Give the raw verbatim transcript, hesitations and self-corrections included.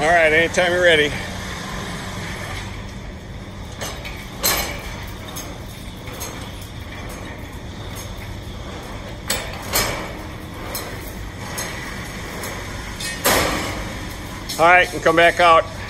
All right, anytime you're ready. All right, and come back out.